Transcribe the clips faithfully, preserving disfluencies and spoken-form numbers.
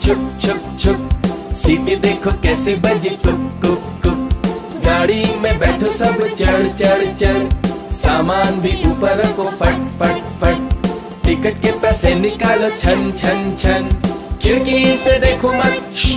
छुक छुक छुक, सीटी देखो कैसे बजी कुक कुक कुक। गाड़ी में बैठो सब चढ़ चढ़ चढ़, सामान भी ऊपर रखो फट फट फट। टिकट के पैसे निकालो छन छन छन, खिड़की से देखो मत।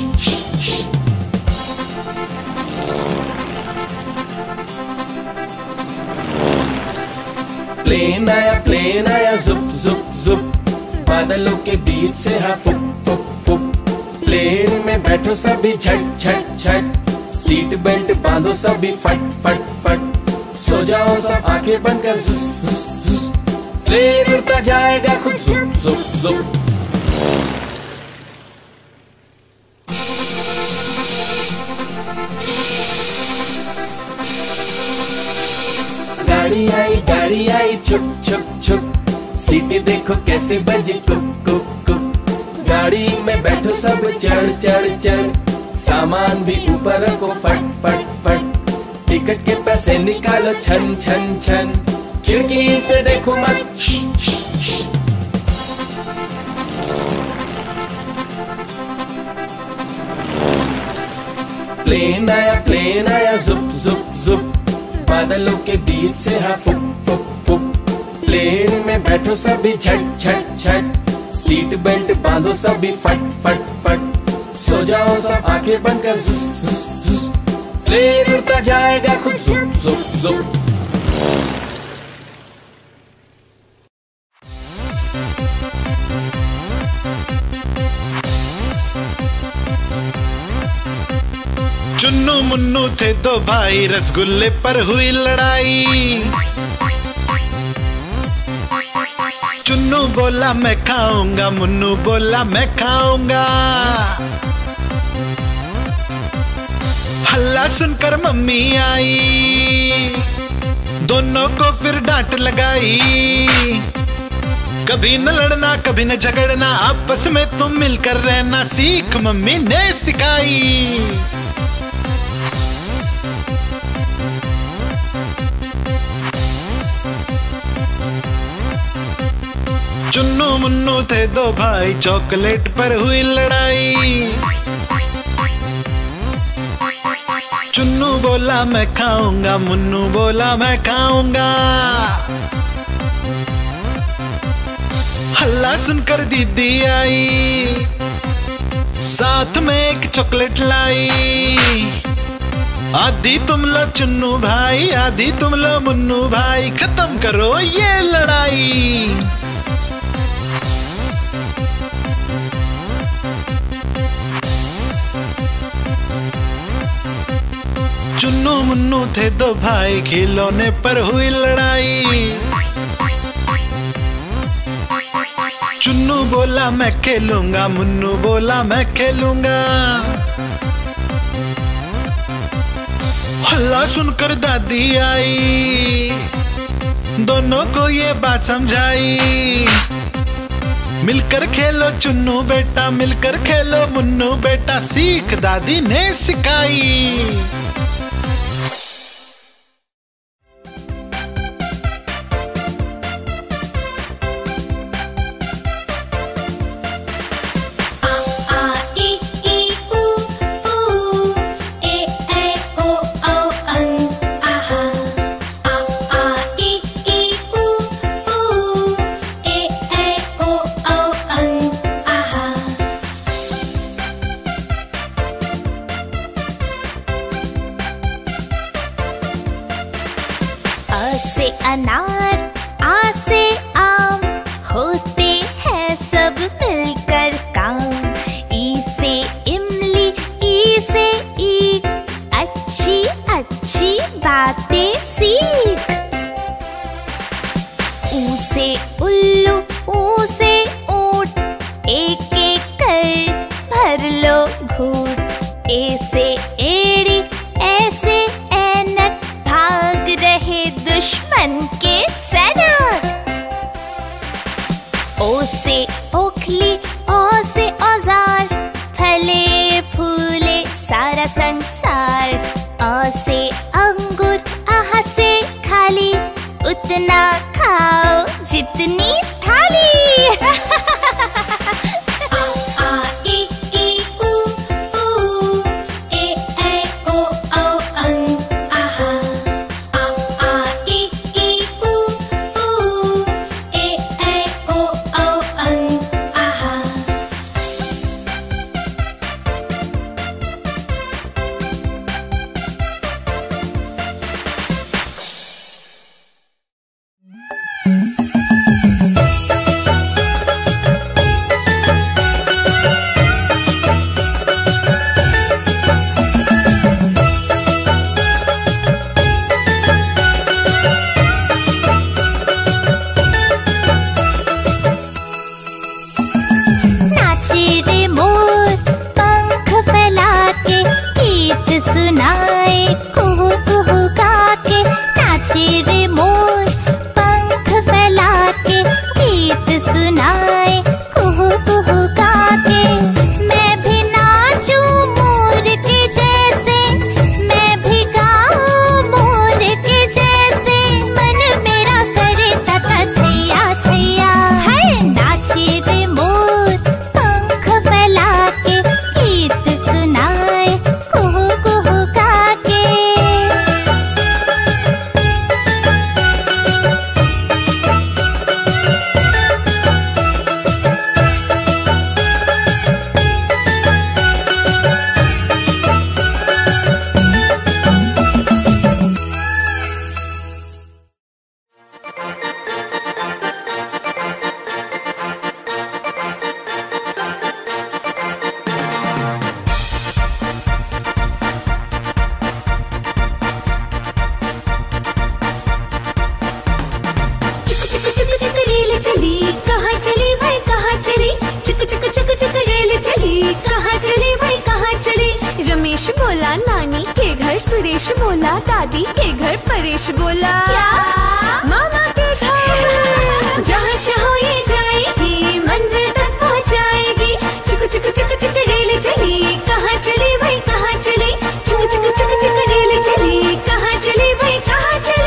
प्लेन आया प्लेन आया जुप जुप जुप, बादलों के बीच से हाँ फुक फुक फुक। प्लेन में बैठो सभी झट झट झट, सीट बेल्ट बांधो सभी फट फट फट। सो जाओ सब आंखें बंद कर जुस जुस जुस, प्लेन उड़ता जाएगा खुद जुप जुप जुप। गाड़ी आई गाड़ी आई छुक छुक छुक, सीटी देखो कैसे बजी कुक कुक कुक। गाड़ी में बैठो सब चढ़ चढ़ चढ़, सामान भी ऊपर रखो फट फट फट। टिकट के पैसे निकालो छन छन छन, खिड़की से देखो मत। प्लेन आया प्लेन आया जुप जुप जुप, बादलों के बीच से हाँ फुक फुक फुक। प्लेन में बैठो सभी झट झट झट, सीट बेल्ट बांधो सभी फट फट फट। सो जाओ सब आंखें बंद कर जुस जुस जुस, प्लेन उड़ता जाएगा खुद जुप जुप जुप। चुन्नू मुन्नू थे दो भाई, रसगुल्ले पर हुई लड़ाई। चुन्नू बोला मैं खाऊंगा, मुन्नू बोला मैं खाऊंगा। हल्ला सुनकर मम्मी आई, दोनों को फिर डांट लगाई। कभी न लड़ना कभी न झगड़ना, आपस में तुम मिलकर रहना, सीख मम्मी ने सिखाई। चुन्नू मुन्नू थे दो भाई, चॉकलेट पर हुई लड़ाई। चुन्नू बोला मैं खाऊंगा, मुन्नू बोला मैं खाऊंगा। हल्ला सुनकर दीदी आई, साथ में एक चॉकलेट लाई। आधी तुम लो चुन्नू भाई, आधी तुम लो मुन्नू भाई, खत्म करो ये लड़ाई। चुन्नू मुन्नू थे दो भाई, खिलौने पर हुई लड़ाई। चुन्नू बोला मैं खेलूंगा, मुन्नू बोला मैं खेलूंगा। हल्ला सुनकर दादी आई, दोनों को ये बात समझाई। मिलकर खेलो चुन्नू बेटा, मिलकर खेलो मुन्नू बेटा, सीख दादी ने सिखाई। अनार, आ से आम, होते हैं सब मिलकर काम। ई से इमली, ई से ईख, अच्छी अच्छी बातें सीख। ऊ से उल्लू, ऊ से ऊंट, एक एक कर भर लो घूंट। ए से एड़ी, ऐसे ऐनक, भाग रहे दुश्मन के सैनिक। ओ से ओखली, ओ से औजार, फले फूले सारा संसार। अ से अंगूर, आह से खाली, उतना खाओ जितनी थाली। आ आ ई ई चली, कहाँ चली भाई कहाँ चली। रमेश बोला नानी के घर, सुरेश बोला दादी के घर, परेश बोला क्या? मामा के घर। जहाँ चाहो ये जाएगी, मंजिल तक पहुँचाएगी। चुक चुक चुक चुक रेल चली, कहाँ चली भाई कहाँ चली। चुक चुक चुक चुक रेल चली, कहाँ चली भाई कहाँ चली।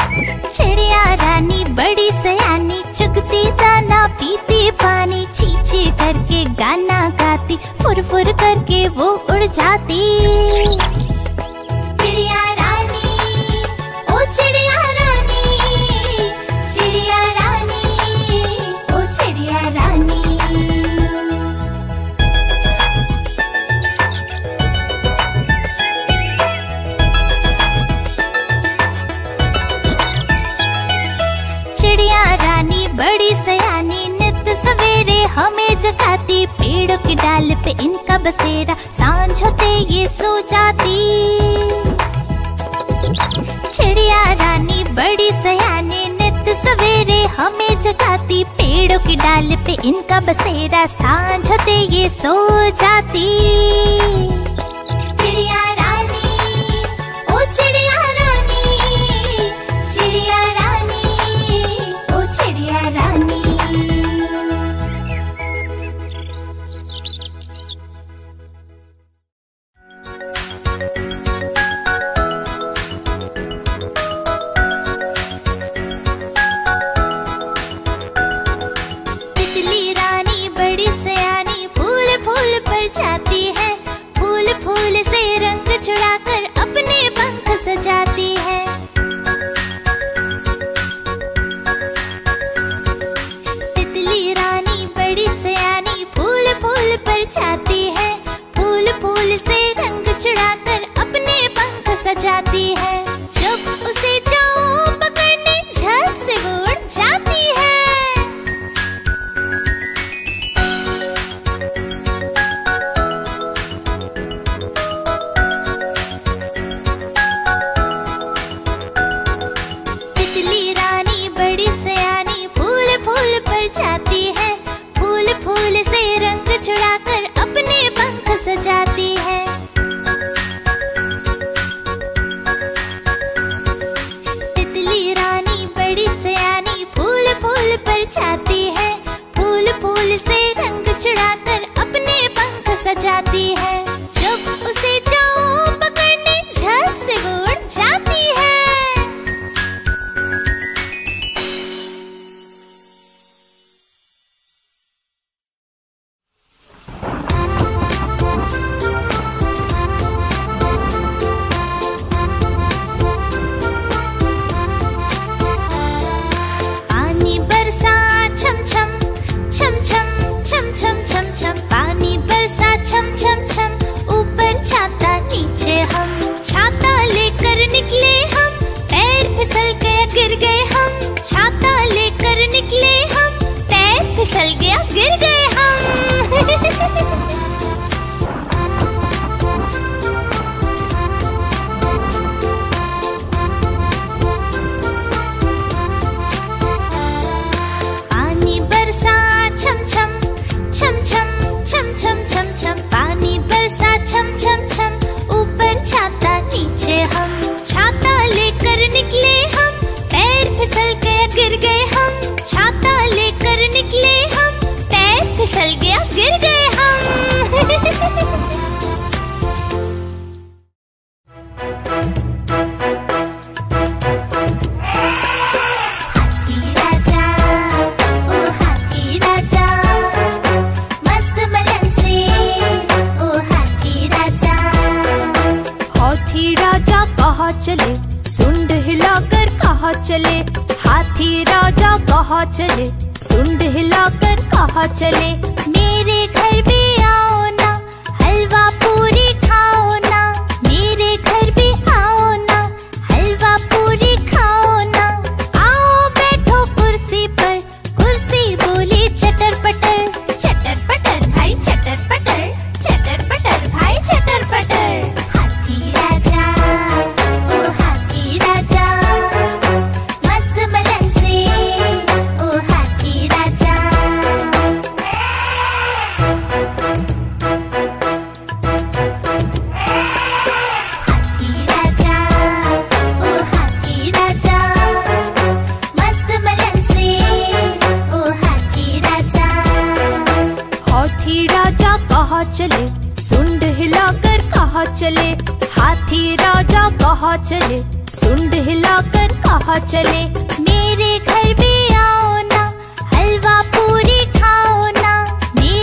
चिड़िया रानी बड़ी सयानी, चुगती दाना पीती पानी, ची ची ऊंची करके गाना गाती, फुर फुर करके वो उड़ जाती। चिड़िया रानी, ओ चिड़िया रानी, चिड़िया रानी, ओ चिड़िया रानी। चिड़िया रानी बड़ी सयानी, नित सवेरे हमें जगाती, पेड़ों की डाल पे इनका बसेरा, सांझ होते ये सो जाती। चिड़िया रानी बड़ी सयानी, नित सवेरे हमें जगाती, पेड़ों की डाल पे इनका बसेरा, सांझ होते ये सो जाती। चिड़िया रानी, ओ चिड़िया रानी, चिड़िया रानी, ओ चिड़िया रानी। तितली रानी बड़ी सयानी, फूल फूल पर जाती है, फूल फूल से रंग चुराकर अपने पंख सजाती है। तितली रानी बड़ी सयानी, फूल फूल पर जाती है, फूल फूल से रंग चुराकर अपने पंख सजाती है। जब उसे जाओ पकड़ने, झट से वो उड़ जाती है। तितली रानी बड़ी सयानी, फूल फूल पर जाती है, फूल फूल से रंग चुराकर अपने पंख सजाती है। तितली रानी बड़ी सयानी, फूल फूल पर जाती है, फूल फूल से रंग चुराकर अपने पंख सजाती है। जब उसे जाओ पकड़ने, झट से वो उड़ जाती है। पानी बरसा छम छम छम छम छम छम छम छम, पानी बरसा छम छम छम, ऊपर छाता नीचे हम, छाता लेकर निकले हम, पैर फिसल गया गिर गए हम, छाता लेकर निकले हम, पैर फिसल गया गिर गए हम। पानी बरसा छम छम छम छम छम छम छम छम, पानी बरसा छम छम छम, ऊपर छाता नीचे हम, छाता लेकर निकले हम, पैर फिसल गया गिर गए हम, छाता लेकर निकले हम, पैर फिसल गया गिर गए हम। हाथी राजा, ओ हाथी राजा, मस्त मलन से, ओ हाथी राजा। हाथी राजा कहाँ चले, सुंड हिलाकर कहाँ चले, हाथी राजा कहाँ चले, सुंड हिलाकर कहाँ चले। मेरे घर भी आओ ना, हलवा पूरी खाओ ना, मेरे घर भी आओ ना, हलवा पूरी खाओ ना। आओ बैठो कुर्सी पर, कुर्सी बोली चटर पटर, चटर पटर भाई चटर पटर, चटर पटर भाई चटर पटर। हाथी राजा, ओ हाथी राजा, मस्त मलन से, ओ हाथी राजा। चले, सुंड हिलाकर कहाँ चले, हाथी राजा कहाँ चले, सुंड हिलाकर कहाँ चले। मेरे घर भी आओ ना, हलवा पूरी खाओ ना,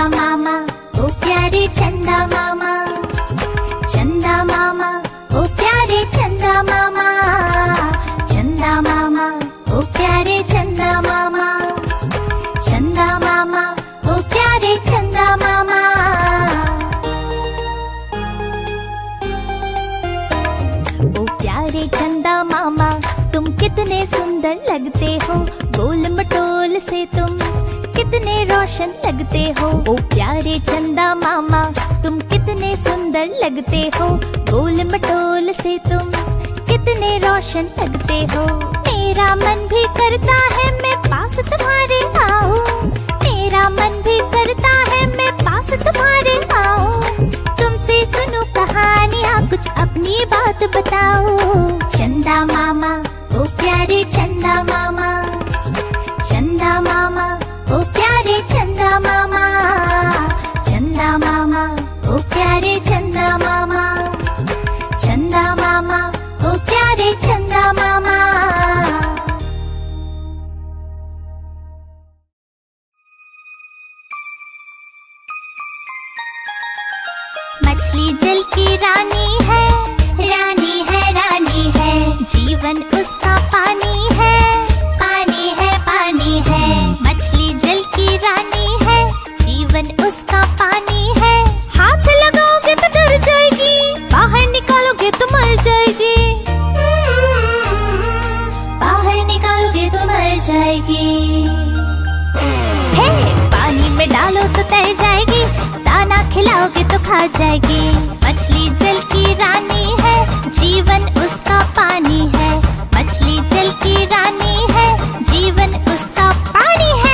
चंदा मामा ओ प्यारे चंदा मामा, चंदा मामा ओ प्यारे चंदा मामा, चंदा मामा ओ प्यारे चंदा मामा, चंदा मामा ओ प्यारे चंदा मामा। ओ प्यारे चंदा मामा तुम कितने सुंदर लगते हो, गोल मटोल से तुम कितने रोशन लगते हो। ओ प्यारे चंदा मामा तुम कितने सुंदर लगते हो, गोल मटोल से तुम कितने रोशन लगते हो। मेरा मन भी करता है मैं पास तुम्हारे आऊं, मेरा मन भी करता है मैं पास तुम्हारे आऊं। तुमसे सुनूं कहानियाँ कुछ अपनी बात बताओ। चंदा मामा ओ प्यारे चंदा मामा, चंदा मामा ओ प्यारे चंदा मामा, चंदा मामा ओ प्यारे चंदा मामा, चंदा मामा ओ प्यारे चंदा मामा। मछली जल की रानी है, रानी है रानी है, जीवन उसका पानी है, पानी है पानी है। मछली जल की रानी है, जीवन उसका पानी है। हाथ लगाओगे तो डर जाएगी, बाहर निकालोगे तो मर जाएगी, बाहर निकालोगे तो मर जाएगी। हे पानी में डालो तो तैर जाएगी, दाना खिलाओगे तो खा जाएगी। मछली जल की रानी है, जीवन उसका पानी है, मछली जल की रानी है, जीवन उसका पानी है।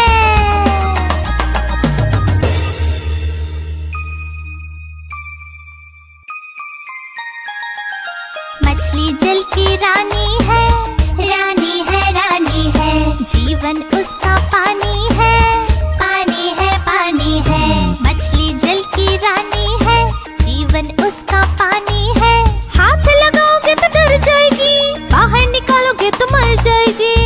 मछली जल की रानी है, रानी है रानी है, जीवन उसका पानी है, पानी है पानी है। मछली जल की रानी है, जीवन उसका पानी है। हाथ लगाओगे तो डर जाएगी, बाहर निकालोगे तो मर जाएगी,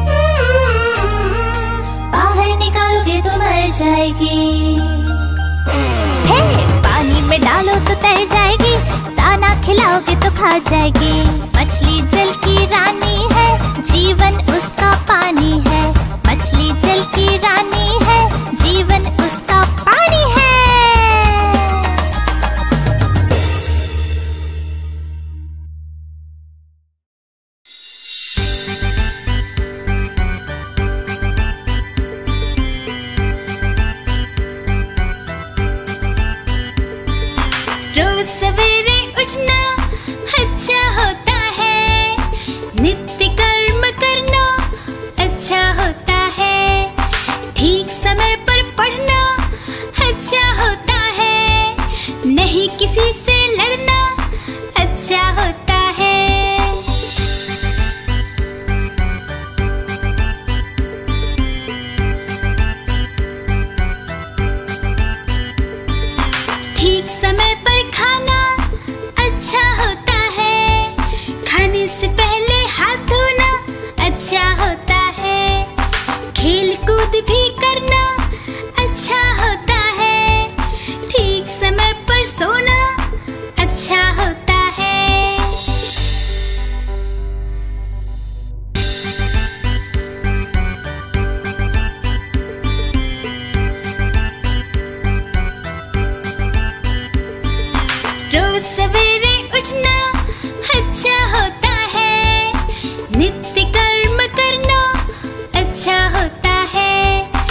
बाहर निकालोगे तो मर जाएगी। हे पानी में डालो तो तैर जाएगी, दाना खिलाओगे तो खा जाएगी। मछली जल की रानी है, जीवन उसका पानी है, मछली जल की रानी है, जीवन उसका पानी है। रोज सवेरे उठना अच्छा होता है, नित्य कर्म करना अच्छा होता है, ठीक समय पर पढ़ना अच्छा होता है, नहीं किसी से लड़ना अच्छा होता है। ठीक समय पर खाना अच्छा होता है, खाने से पहले हाथ धोना अच्छा होता है, खेल कूद भी करना अच्छा होता है, ठीक समय पर सोना अच्छा होता है। रोज सवेरे उठना अच्छा होता है, नित्य कर्म करना अच्छा होता है,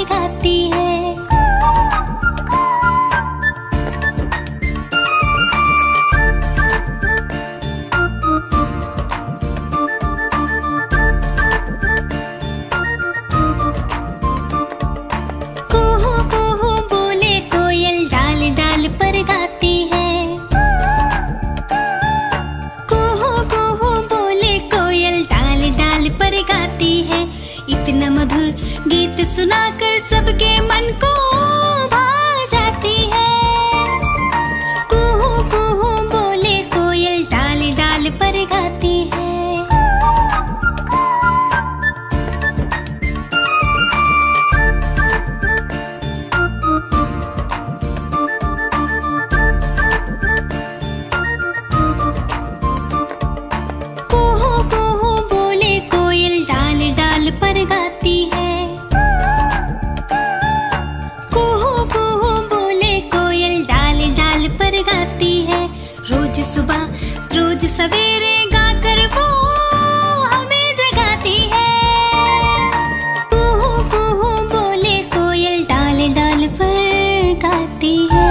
पर गाती है। कुहू कुहू बोले कोयल डाल डाल पर गाती है। कुहू कुहू बोले कोयल डाल डाल पर गाती है। इतना मधुर गीत सुनाकर सबके मन को भा जाती है। कुहू कुहू बोले कोयल डाल डाल पर गाती है। कुहू कुहू बोले कोयल डाल डाल पर गाती है। कुहू कुहू बोले कोयल डाल डाल पर गाती है। रोज सुबह रोज सवेरे गाकर वो हमें जगाती है। कुहू कुहू बोले कोयल डाल डाल पर गाती है।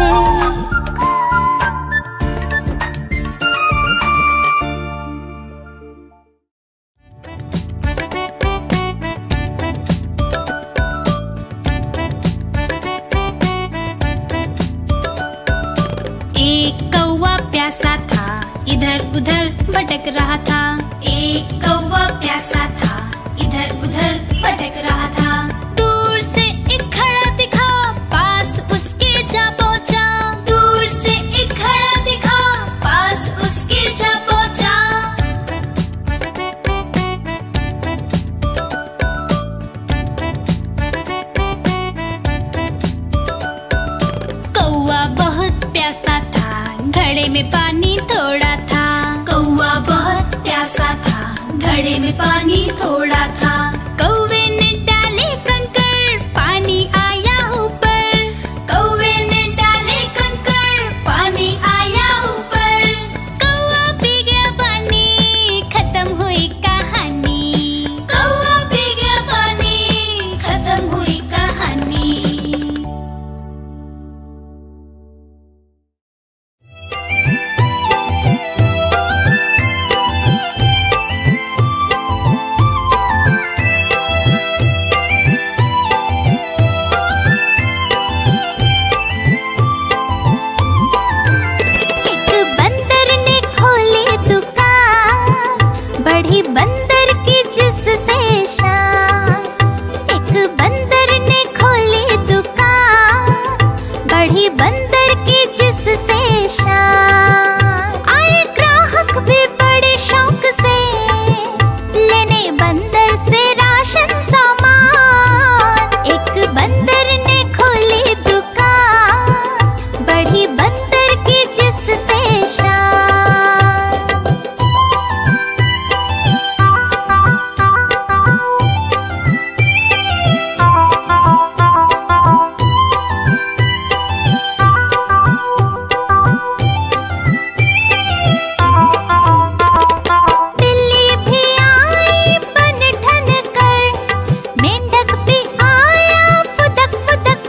एक कौवा प्यासा था, इधर उधर भटक रहा था। एक कौवा प्यासा था, इधर उधर भटक रहा था। दूर से एक खड़ा दिखा, पास उसके जा पहुंचा। दूर से एक खड़ा दिखा, पास उसके जा पहुंचा। कौवा बहुत प्यासा था, घड़े में पानी थोड़ा था। कौवा बहुत प्यासा था, घड़े में पानी थोड़ा था। कौवे ने डाले कंकड़, पानी आया ऊपर। कौवे ने डाले कंकड़, पानी आया ऊपर। कौवा पी गया पानी, खत्म हुई कहानी। कौवा पी गया पानी, खत्म हुई कहानी। बंदर की जिससे शान, एक बंदर ने खोली दुकान। बढ़ी बंदर की जिससे शान, आए ग्राहक भी बड़े शौक से लेने बंदर से राशन सामान। एक बंदर ने खोली दुकान, बढ़ी बंदर की जिससे शान। फुदक फुदक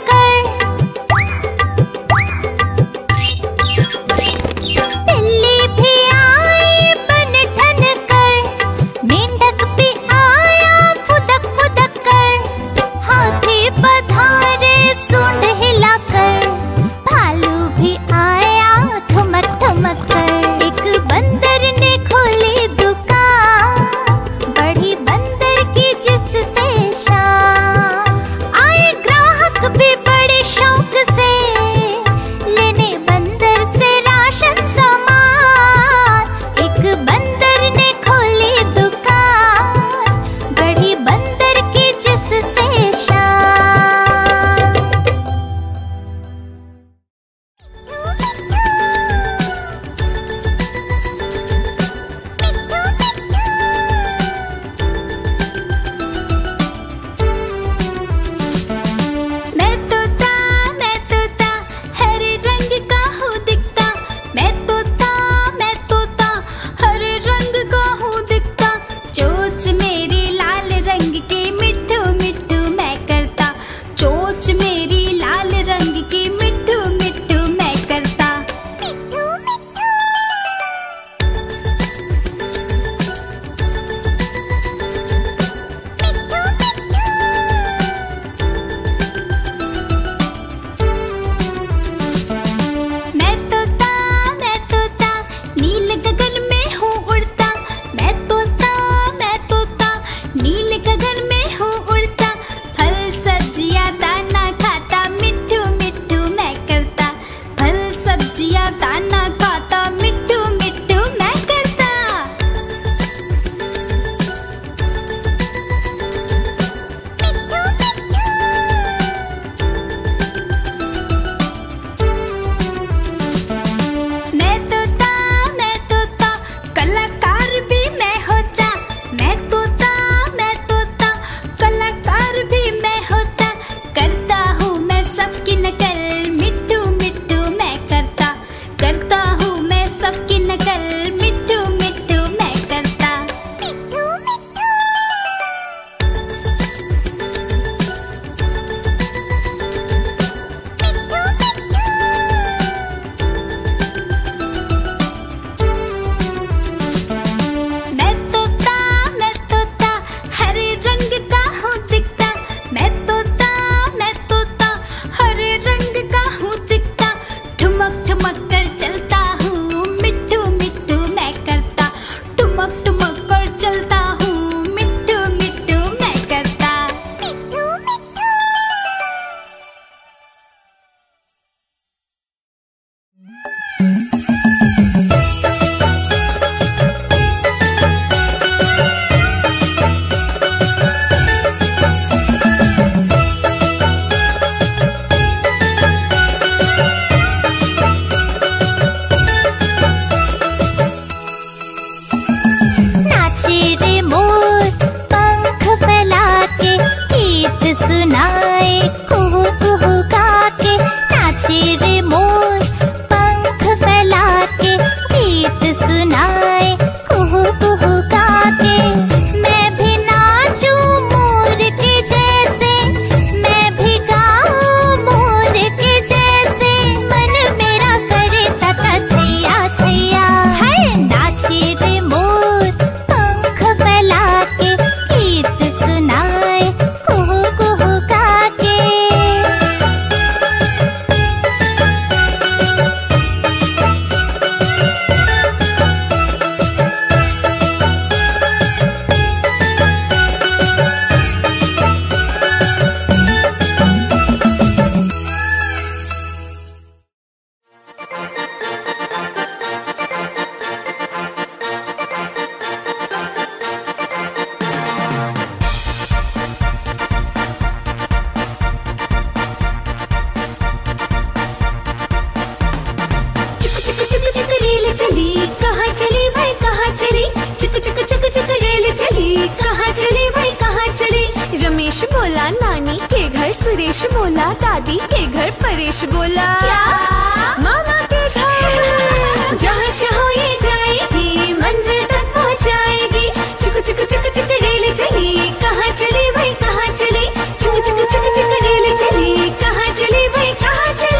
बोला नानी के घर सुरेश बोला दादी के घर परेश बोला क्या? मामा के घर जहाँ चाहो ये जाएगी मंजिल तक पहुँचाएगी। चुक चुक चुक चुक रेल चली कहाँ चली भाई कहाँ चली। चुक चुक चुक चुक रेल चली कहाँ चली भाई कहाँ चली।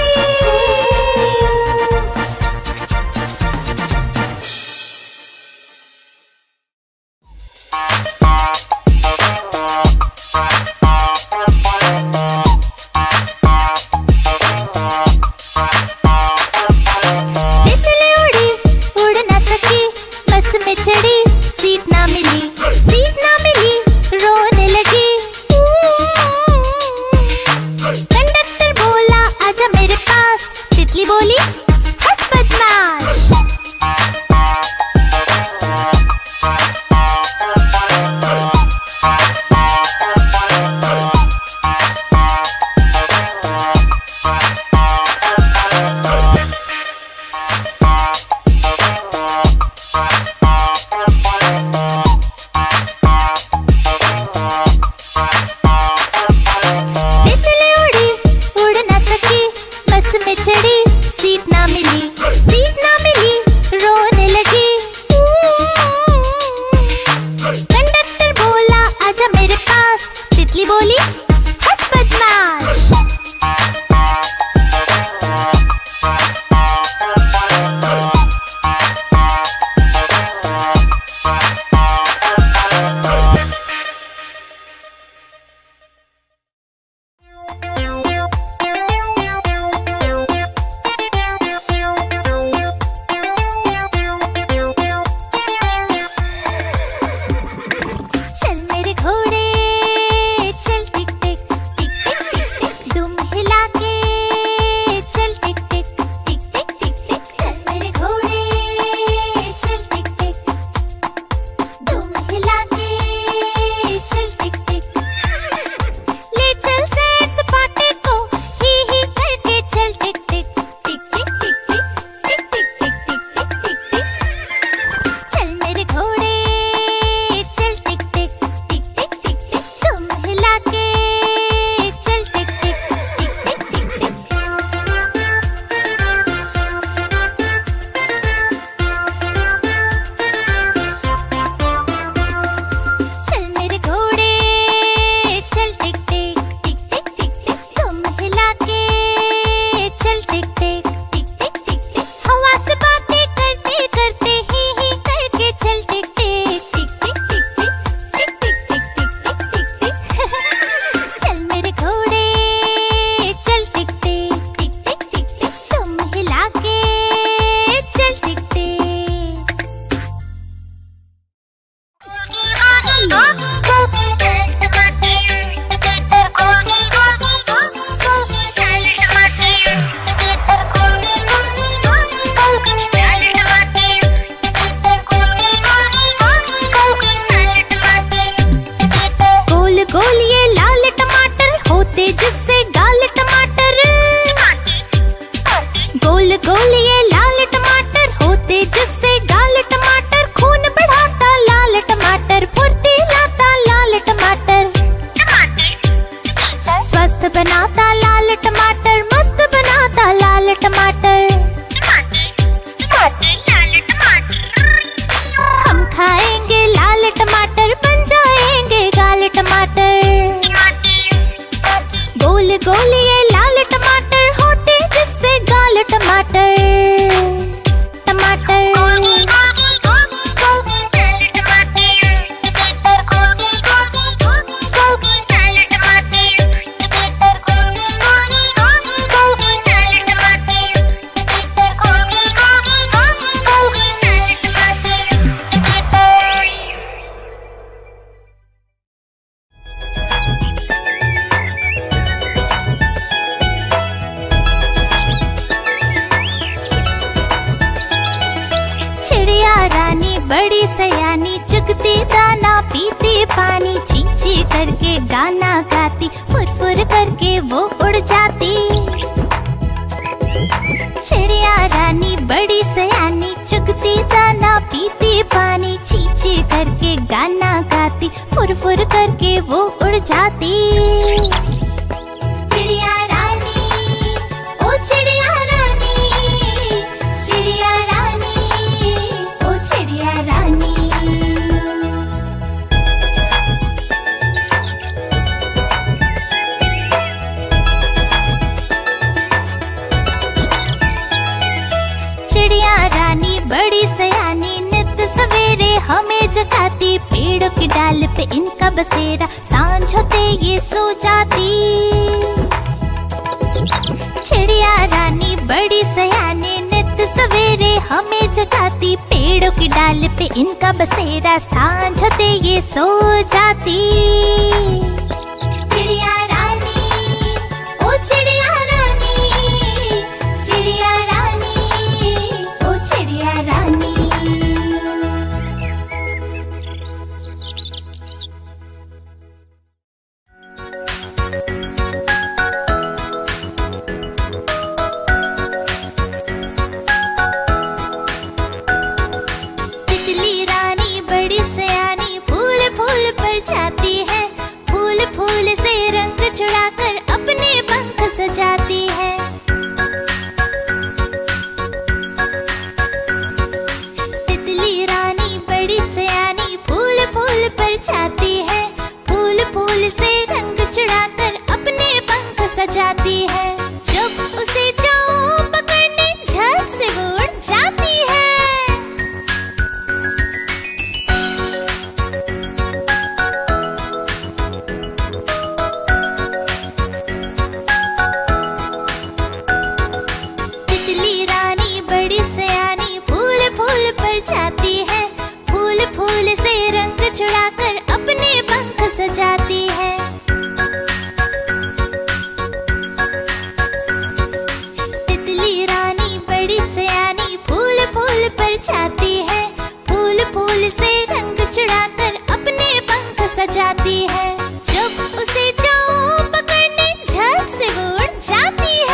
फुर करके वो उड़ जाती। चिड़िया रानी, ओ चिड़िया रानी, चिड़िया रानी, ओ चिड़िया रानी। चिड़िया रानी बड़ी सयानी, नित सवेरे हमें जगाती। पेड़ों की डाल पे इनका बसेरा, सांझ होते ये सो जाती। चिड़िया रानी बड़ी सयानी, नित सवेरे हमें जगाती। पेड़ों की डाल पे इनका बसेरा, सांझ होते ये सो जाती। चिड़िया रानी, ओ चिड़िया रानी, चिड़िया रानी, ओ चिड़िया रानी। तितली रानी बड़ी सयानी, फूल फूल पर जाती है। फूल फूल से रंग चुराकर अपने पंख सजाती है। तितली रानी बड़ी सयानी, फूल फूल पर जाती है। फूल फूल से रंग चुराकर अपने पंख सजाती है। जब उसे जाओ पकड़ने, झट से वो उड़ जाती है। तितली रानी बड़ी सयानी, फूल फूल पर जाती है। फूल फूल से रंग चुराकर अपने पंख सजाती है। तितली रानी बड़ी सयानी, फूल फूल पर जाती है। फूल फूल से रंग चुराकर अपने पंख सजाती है। जब उसे जाओ पकड़ने, झट से वो उड़ जाती है।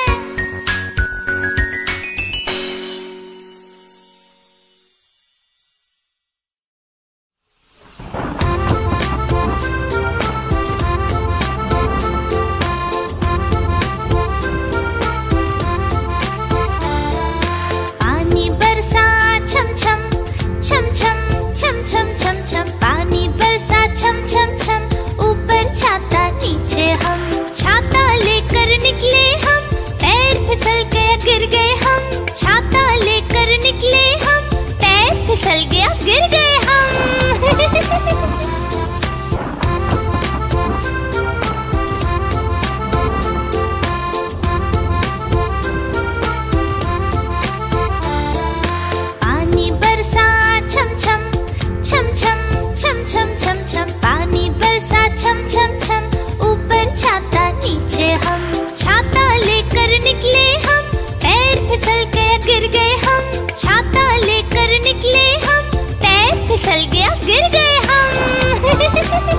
पानी बरसा छम छम, छम छम, छम छम छम छम। पानी बरसा छम छम छम, ऊपर छाता नीचे हम। छाता लेकर निकले हम, पैर फिसल गया गिर गए हम। छाता लेकर निकले हम, पैर फिसल गया गिर गए हम। पानी बरसा छम छम, छम छम, छम छम छम छम। पानी बरसा छम छम छम, ऊपर छाता नीचे हम। छाता लेकर निकले हम, पैर फिसल गया गिर गए हम। छाता लेकर निकले हम, पैर फिसल गया गिर गए हम।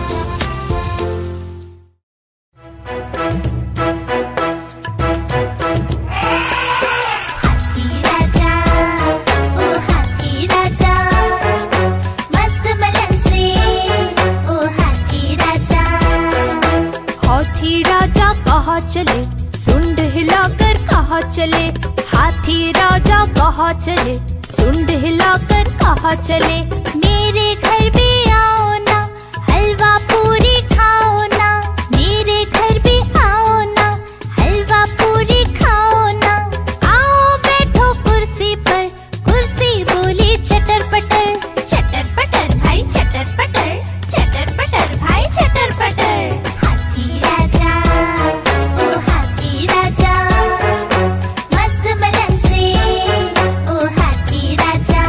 हाथी राजा, ओ हाथी राजा, मस्त मलन से, ओ हाथी राजा। हाथी राजा कहाँ चले, सुंड हिलाकर कहाँ चले। हाथी राजा कहाँ चले, सुंड हिलाकर कहाँ चले। मेरे घर भी आओ ना, हलवा पूरी खाओ ना। मेरे घर भी आओ ना, हलवा पूरी खाओ ना। आओ बैठो कुर्सी पर, कुर्सी बोली चटर पटर। चटर पटर भाई चटर पटर, चटर पटर भाई चटर पटर। हाथी राजा, ओ हाथी राजा, मस्त मलन से, ओ हाथी राजा।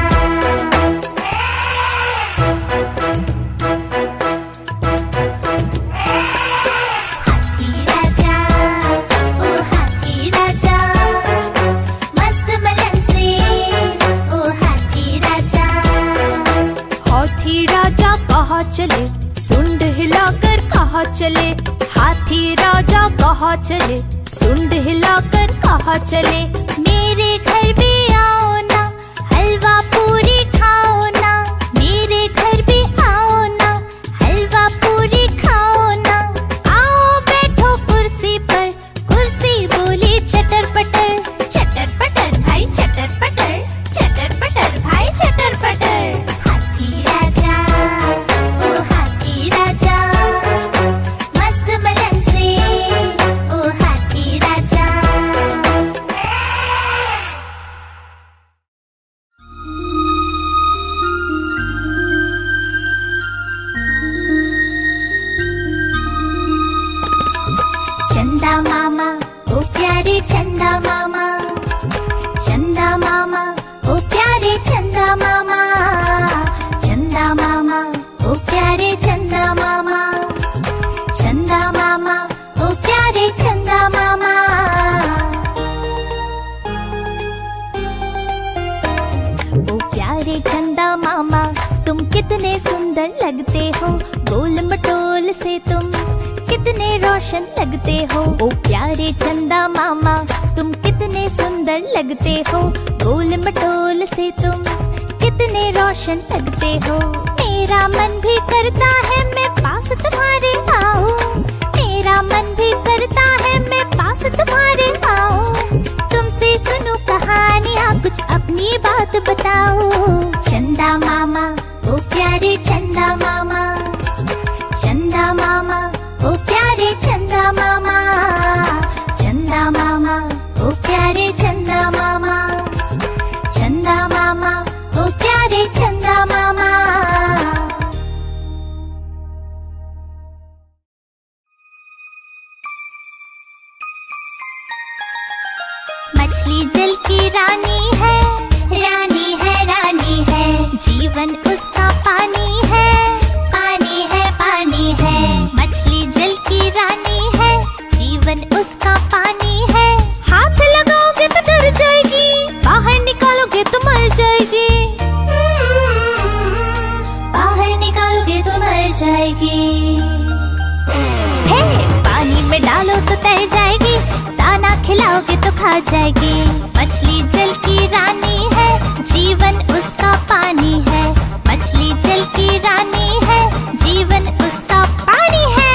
चले, सुंड हिलाकर कहाँ चले, हाथी राजा कहाँ चले, सुंड हिलाकर कहाँ चले। मेरे घर भी आओ ना, हलवा पूरी खाओ ना। मेरे घर भी आओ ना, चंदा मामा ओ प्यारे चंदा मामा, चंदा मामा ओ प्यारे चंदा मामा, चंदा मामा ओ प्यारे चंदा मामा, चंदा मामा ओ प्यारे चंदा मामा। ओ प्यारे चंदा मामा तुम कितने सुंदर लगते हो, गोल मटोल से तुम कितने रोशन लगते हो। ओ प्यारे चंदा मामा तुम कितने सुंदर लगते हो, गोल मटोल से तुम कितने रोशन लगते हो। मेरा मन भी करता है मैं पास तुम्हारे आऊं, मेरा मन भी करता है मैं पास तुम्हारे आऊं। तुमसे सुनूं कहानियाँ कुछ अपनी बात बताओ। चंदा मामा ओ प्यारे चंदा मामा, चंदा मामा ओ प्यारे चंदा मामा, चंदा मामा ओ प्यारे चंदा मामा, चंदा मामा ओ प्यारे चंदा मामा। मछली जल की रानी है, रानी है रानी है, जीवन उसका पानी है, पानी है पानी है। मछली जल की रानी है, जीवन उसका पानी है। हाथ लगाओगे तो डर जाएगी, बाहर निकालोगे तो मर जाएगी, बाहर निकालोगे तो मर जाएगी। हे पानी में डालो तो तैर जाएगी, दाना खिलाओगे तो खा जाएगी। मछली जल की रानी है, जीवन उसका पानी है, मछली जल की रानी है, जीवन उसका पानी है।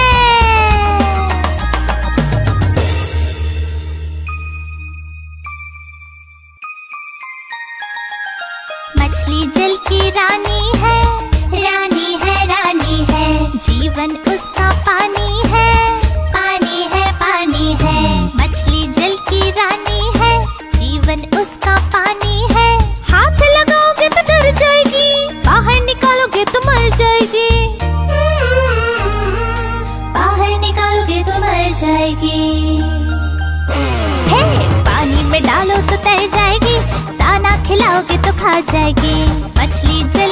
मछली जल की रानी है, रानी है रानी है, जीवन उसका पानी है, पानी है पानी है। मछली जल की रानी है, जीवन उसका पानी है। हाथ लगाओगे तो डर जाएगी, बाहर निकालोगे तो मर जाएगी, बाहर निकालोगे तो मर जाएगी। हे पानी में डालो तो तैर जाएगी, दाना खिलाओगे तो खा जाएगी। मछली